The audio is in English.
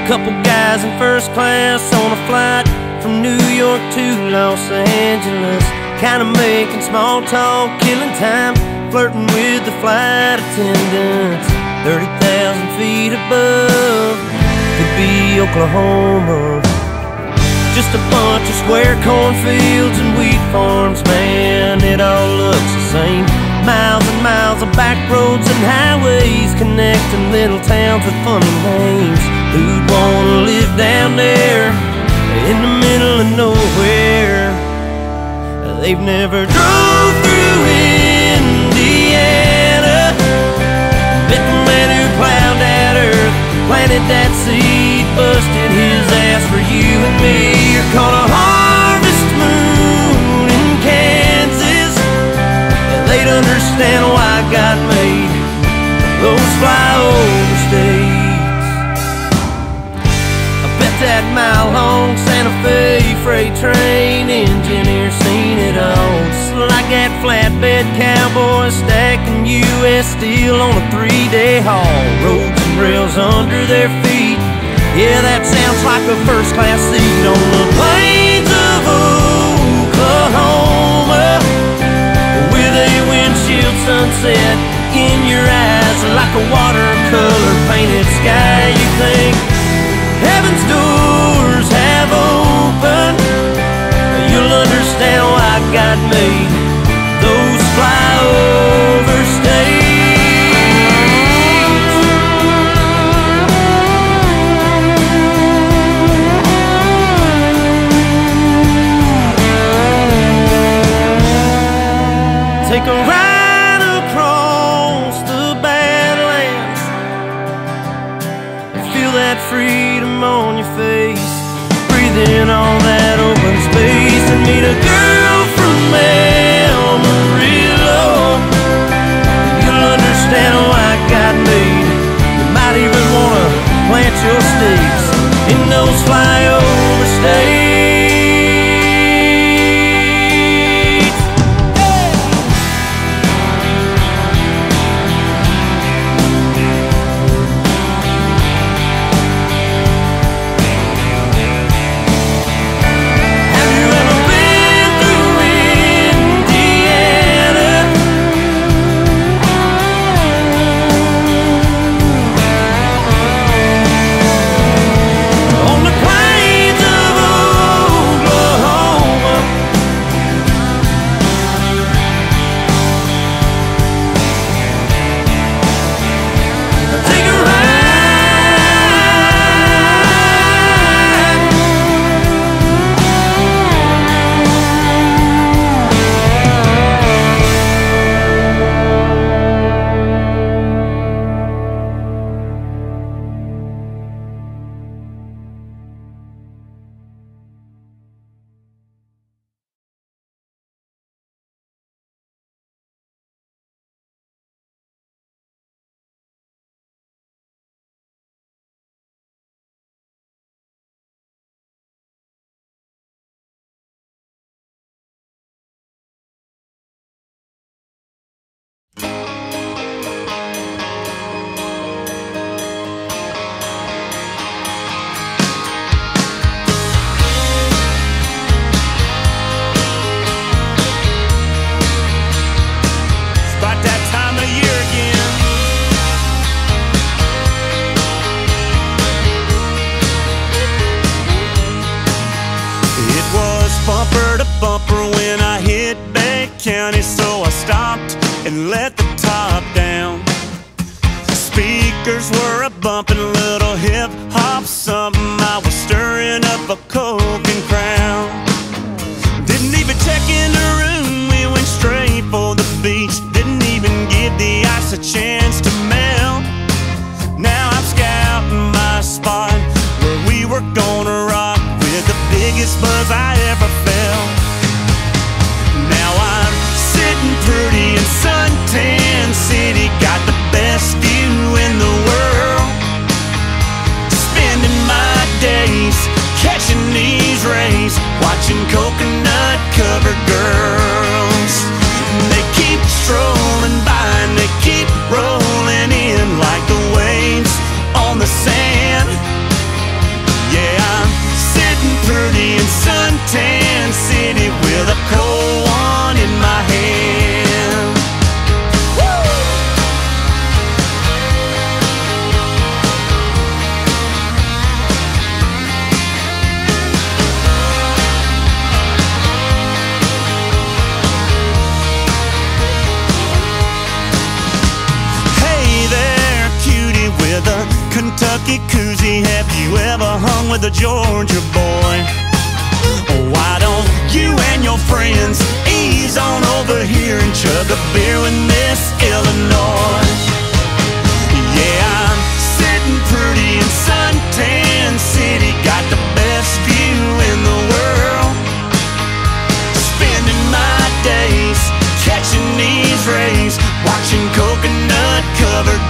Couple guys in first class on a flight from New York to Los Angeles, kinda making small talk, killing time, flirting with the flight attendants. 30,000 feet above, could be Oklahoma. Just a bunch of square cornfields and wheat farms, man, it all looks the same. Miles and miles of back roads and highways connecting little towns with funny names. Who'd wanna live down there in the middle of nowhere? They've never drove through Indiana, met the man who plowed that earth, planted that seed, busted his ass for you and me. You're caught a harvest moon in Kansas, they'd understand why God made those flyover states. I bet that mile-long Santa Fe freight train engineer seen it all, just like that flatbed cowboy stacking U.S. steel on a 3-day haul. Roads and rails under their feet, yeah, that sounds like a first-class seat on the plains of Oklahoma, with a windshield sunset in your eyes, like a watercolor painted sky. You think heaven's doors have opened, you'll understand why God made those flyover states. Take a ride across the Badlands, feel that freedom on your face, breathe in all that open space, and meet a girl from Amarillo. You'll understand why God made, you might even wanna plant your stakes in those flyover states. Bumper to bumper when I hit Bay County, so I stopped and let the top down. The speakers were a bumping little hip hop something. I was stirring up a Coke and Crown. Didn't even check in the room, we went straight for the beach. Didn't even give the ice a chance to melt. Now I'm scouting my spot where we were gonna rock with the biggest buzz I ever felt. Now I'm sitting pretty in suntan city, got the best view in the world. Spending my days catching these rays, watching coconut covered girls. They keep strolling by and they keep rolling Kentucky koozie, have you ever hung with a Georgia boy? Why don't you and your friends ease on over here and chug a beer with Miss Illinois? Yeah, I'm sitting pretty in Suntan City, got the best view in the world. Spending my days catching these rays, watching coconut-covered